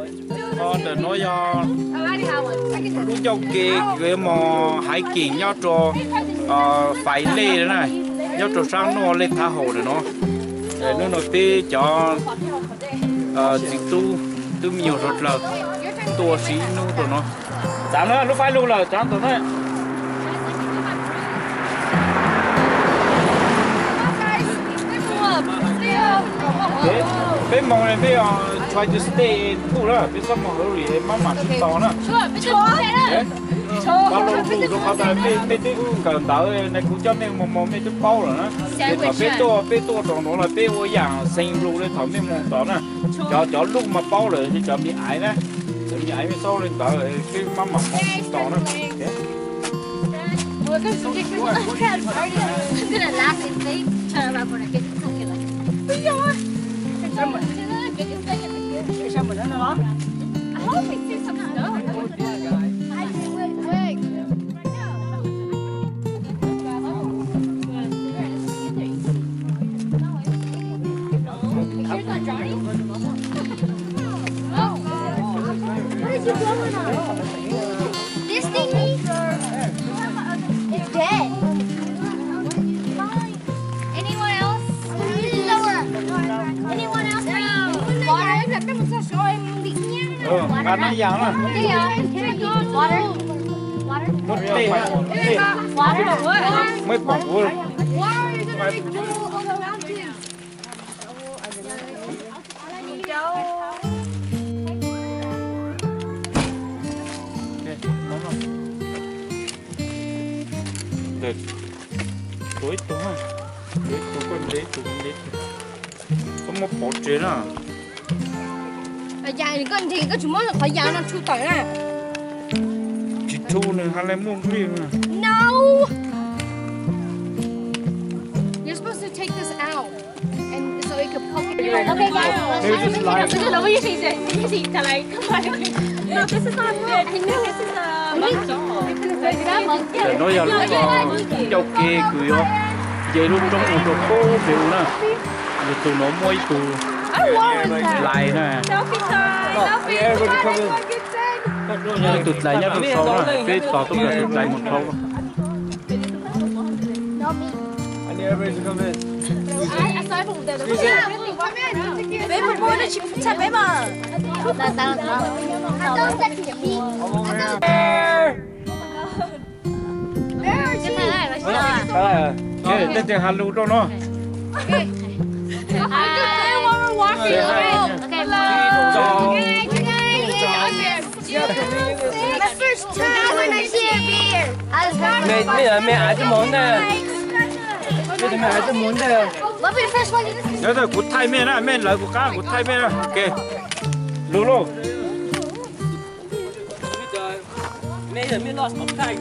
để nói lúc châu cái mò hải kiện nhau cho phải lê đấy này nhau cho sang nó lên tha hồ để nó nổi tiếng cho dịch tu nhiều rất là tua xí nu tụi nó dám nữa lúc phải lúc là dám tụi nó bé mong này bé try to stay in pool đó bé sao mong hurry để má mà chịu to nữa bao lâu lúc họ ta bé tí cần đỡ này cũng cho nên mong bé chút bao rồi đó bé to trong nó là bé ôi dạng sinh luôn để thẩm bé mong to nữa cho lúc mà bao rồi thì cho bị ải đó bị ải mới sau lên đỡ cái má mà to nữa I'm gonna laugh and they turn around when I get to look at it. I hope it says something. No, Here's not Johnny. Oh. What is you blowing on? This thingy? It's dead. Anyone else? Anyone else? Water? ăn nó giàu lắm Water? một tê Water? mấy quả vui được tối tối con đấy có một bộ chuyện à dạ thì con thì có chúng nó phải giá nó chu tới à chỉ chu nữa hay là mua riêng à no you're supposed to take this out and so it could poke it okay guys this is what you see like no this is not good I know this is a để nói giờ lúc châu kia cười không về lúc trong một đồ khô phiêu nè rồi tụi nó môi tụi lại nè tụt lại nhá tụt sâu nè cái tỏ tụt lại một sâu bé một bố nó chỉ chặt bé mà cái tên tiếng Hàn luôn đâu nó mẹ ai cho món này mẹ ai cho món này nhớ rồi cút thay mẹ nè mẹ lại của cá cút thay mẹ nè ok luôn luôn mẹ giờ mẹ lo sống thay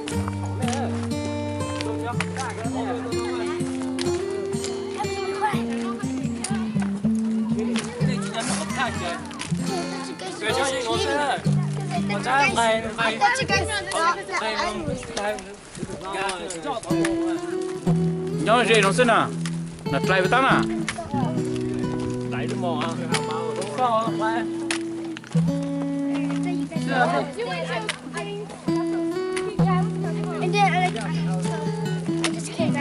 nhớ gì nó xin à là trai với tao à lấy được mỏ không phải and then I just can't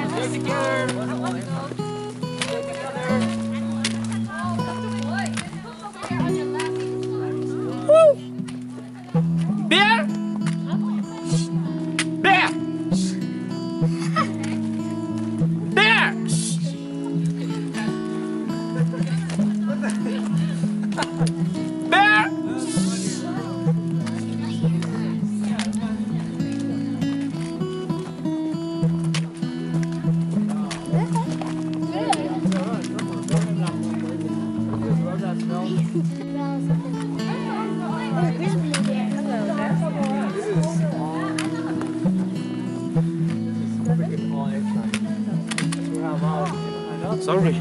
Bear! Bear! Bear! Bear! Sorry.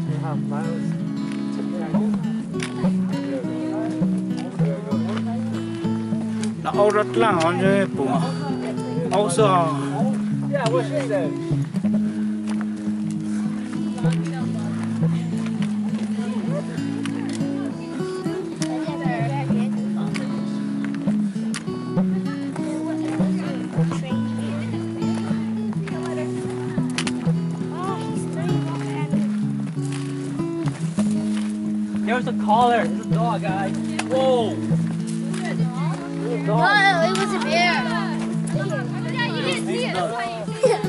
Nó ô rất là ngon rồi, bụng ô sò. There's a collar. There's a dog, guys. Whoa. There's a dog. No, it was a bear. Yeah, you didn't see it. That's why you see it.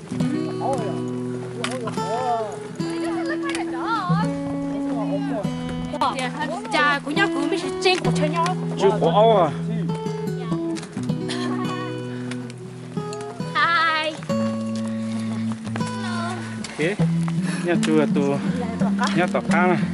It doesn't look like a dog. Cha của nhau cứ mới trên của chơi nhau. Chưa có áo à. Hi. Thế, nhà chùa tù, nhà tọt cá này.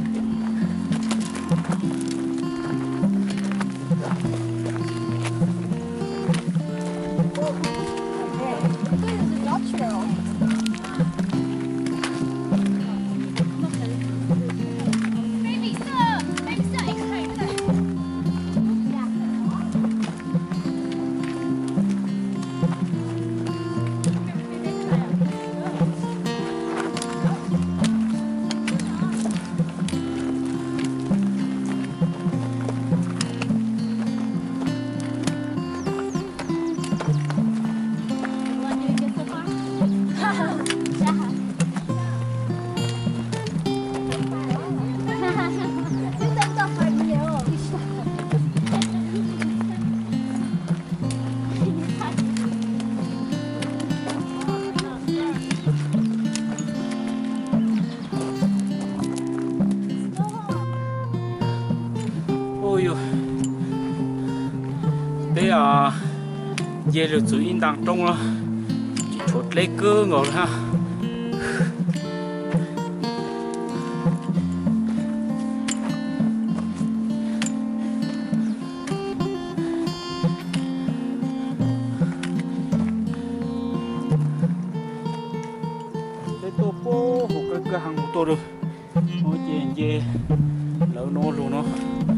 Bây giờ về được chú in đang trong rồi, chỉ chốt lấy cơ ngồi ha. Đây tôi phố một cái cửa hàng của tôi rồi, nói về lỡ nó luôn nó.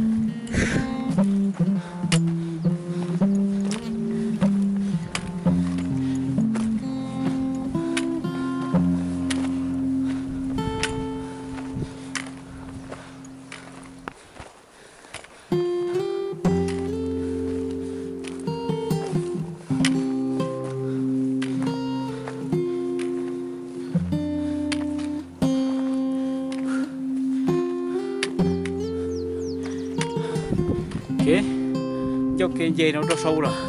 Do cái dây nó sâu rồi.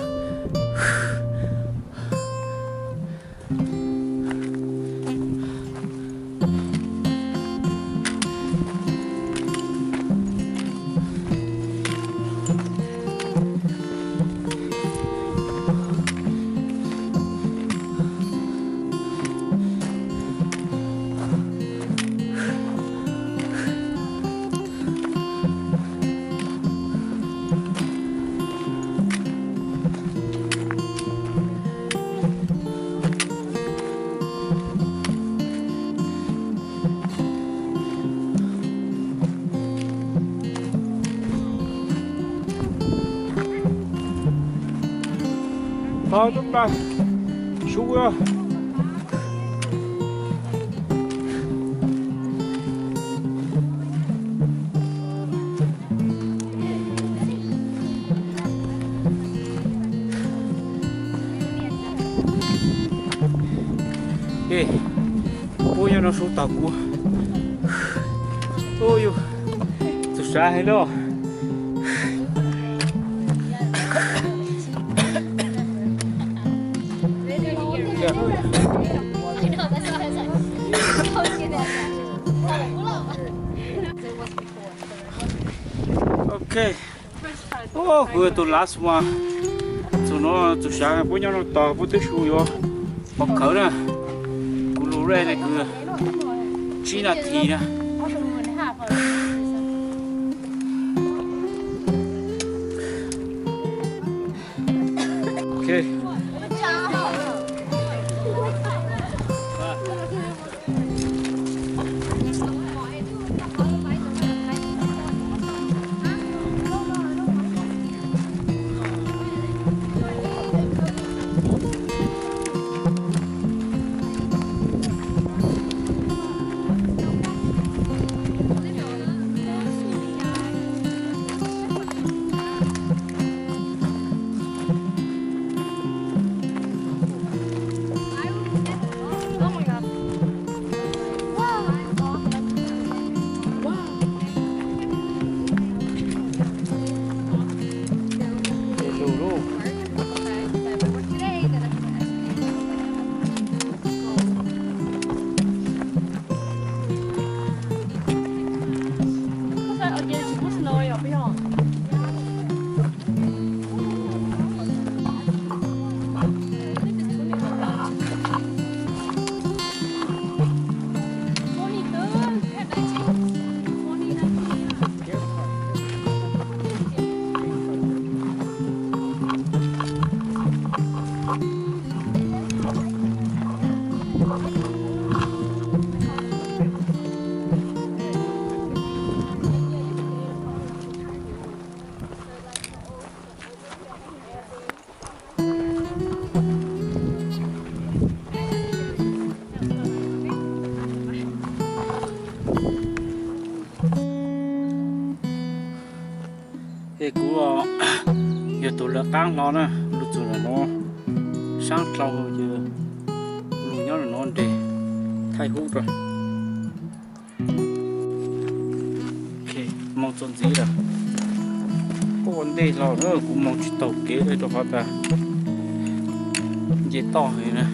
Thôi chúng ta xuống rồi. Ê, ôi nó xuống tàu của. Ôi ôi, tôi xa hay đó. Okay. Oh, good to last one. So nó tụi sáng bữa nhau nó to bữa tới xuôi vô. Bọc khởi nè. Cú lú rê này cứ chỉ là thì nè. Okay. giờ tụi là căng nó nè lúc tụi là nó sáng trâu giờ lúc nhớ là nó để thay hút rồi ok mong chọn gì rồi có vấn đề nào nữa cũng mong chỉ tàu kế đây cho họ ta dễ to này nè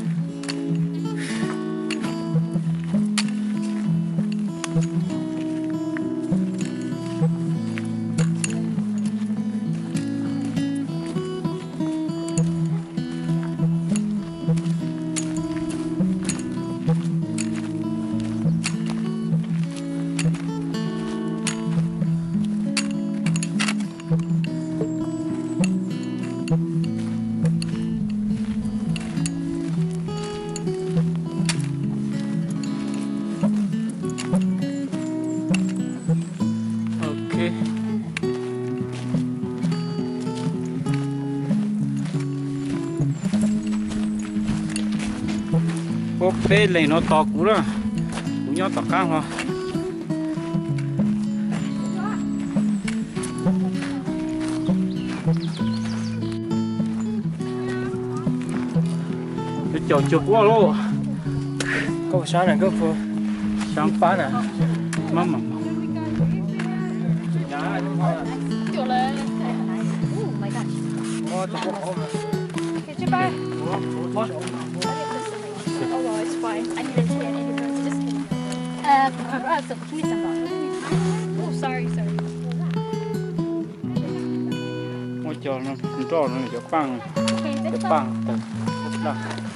bê lên nó to cú đó cú nhỏ to cao thôi cái chỗ chụp quá luôn có sáng này có phô sáng bán à mắm Oh, well, it's fine. I need to get any birds. Just kidding. So give me some thought. Oh, sorry. ngồi chờ nó tròn nó cho băng Okay, cái this băng từ đó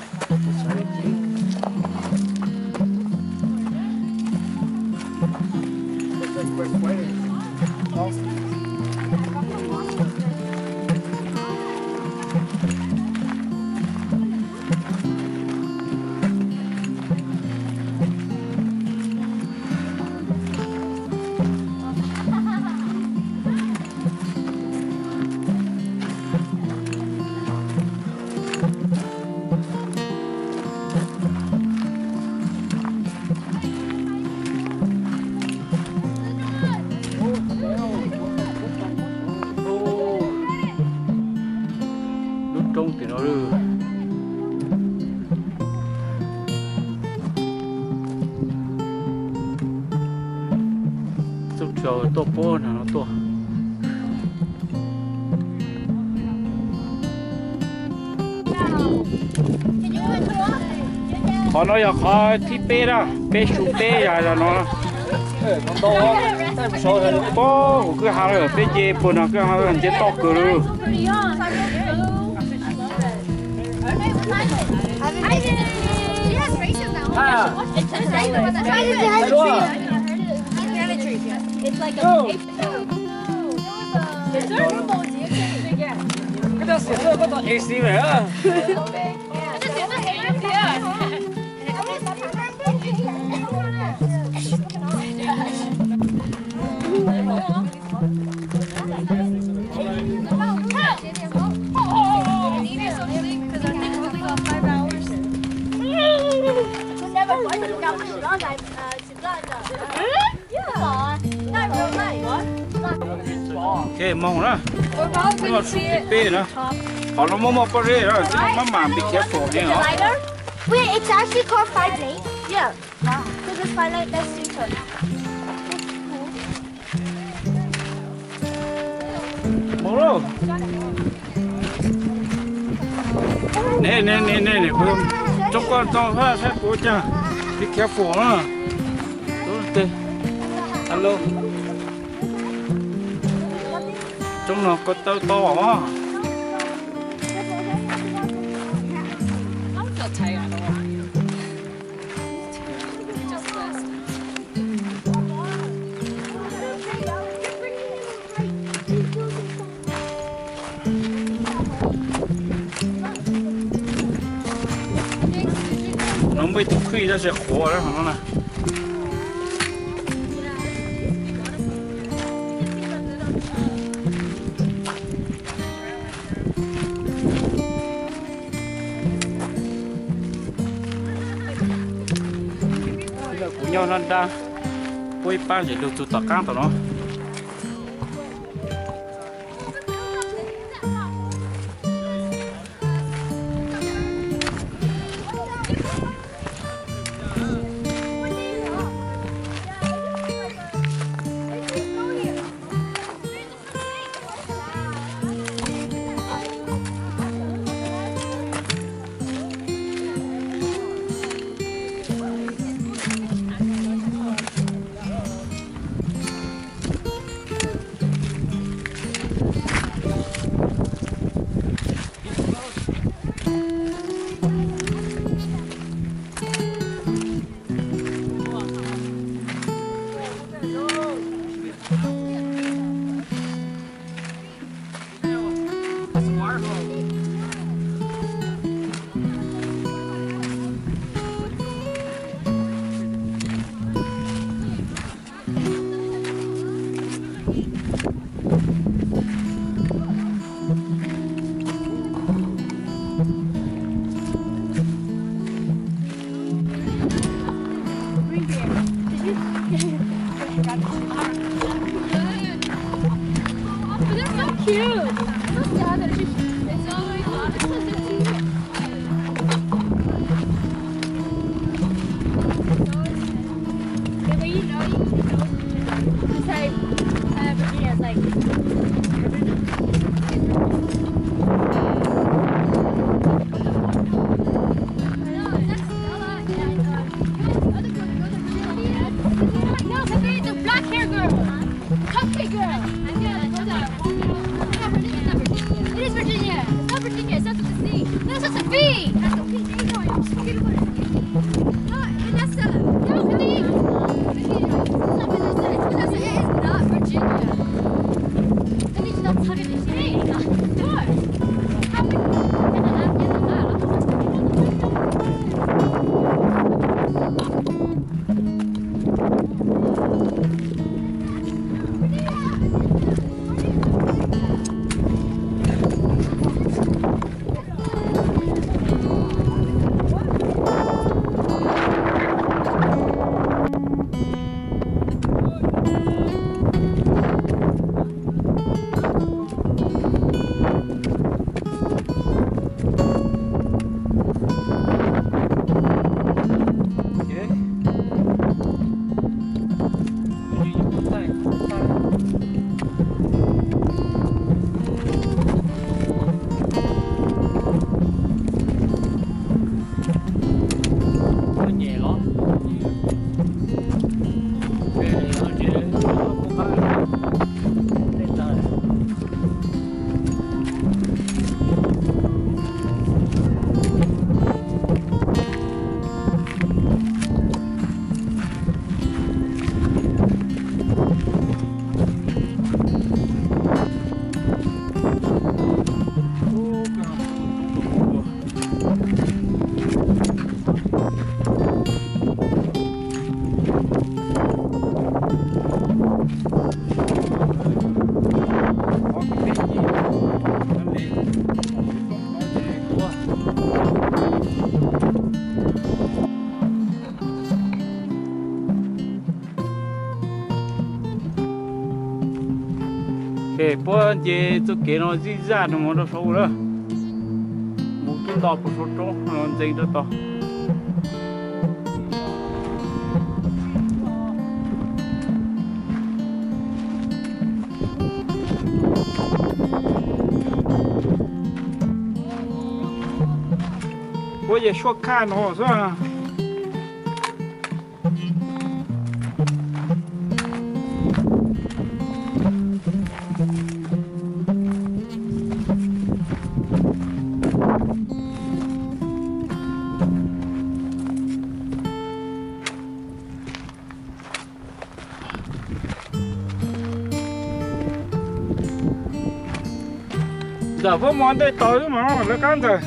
trông thì nó được chút chờ to bố nó to họ nói là họ thích bê đó bê sụp bê là nó con to tay một số rồi bố cứ hao ở bê dê bữa nào cứ hao làm chế to cửa luôn She has races now. à It's like a cái đó xịt nó có to AC vậy á ok mong đó nhưng mà sụp bê nữa họ nó mua có rễ đó chứ nó mà bị kéo phổ này hả Wait, it's actually called 5 lanes? Yeah. Wow. So this 5 lane, that's super. mong đâu nè không trong con trong hết hết bố cha bị kéo phổ nữa tốt alo trong nó có to to hả nó mới thực khi ra sẽ khó đó hả nó nè của nhau nên ta quay ba để được tụt căng tao nó But they're so cute. So sad that it's always lost. It's so cute. Yeah, but you know, it's like Virginia's like. để bữa giờ tôi kể nó gì ra nó muốn nó sâu nữa một chút đỏ một số chỗ nó dây đó to bây giờ short car nó sao giờ với món đây tối mà nó là cán rồi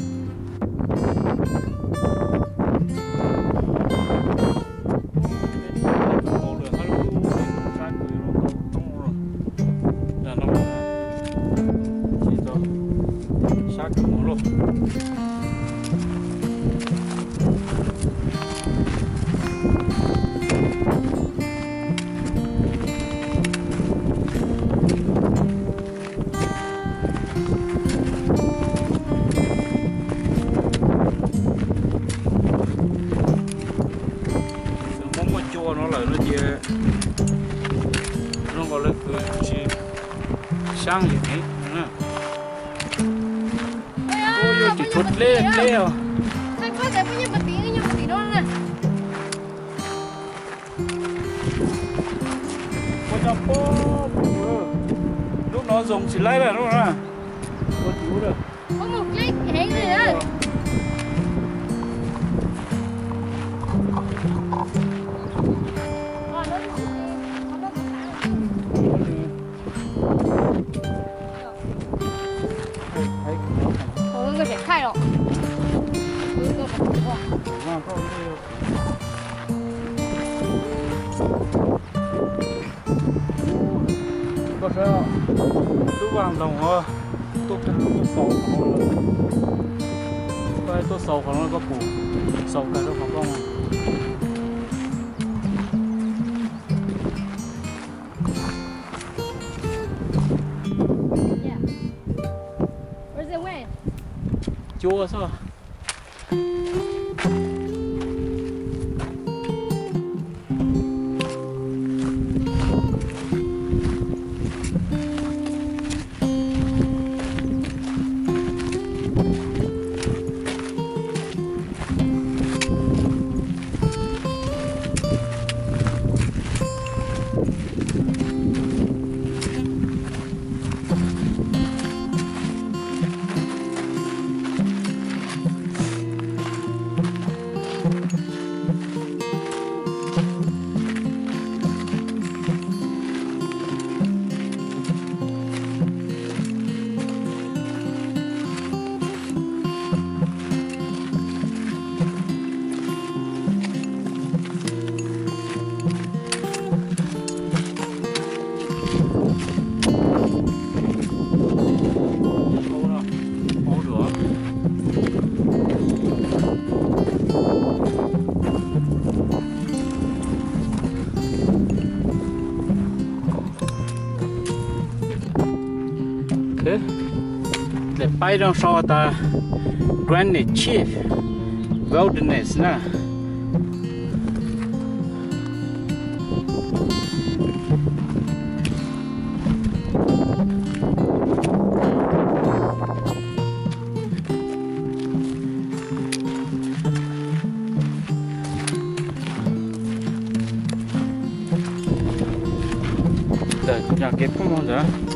sang gì thế nữa ôi chỉ thụt lên leo sao có thể bao nhiêu một tí đó nè ôi chà po lúc nó dùng chỉ lấy là đúng không ôi chú được có một cái hẹn này đó có sao lúc vàng đồng hoa tôi sầu đây tôi sầu còn nó có phủ sầu cái nó có không chua sao để bay trong so ta Granite Chief Wilderness nè giờ nhà ghép không bao giờ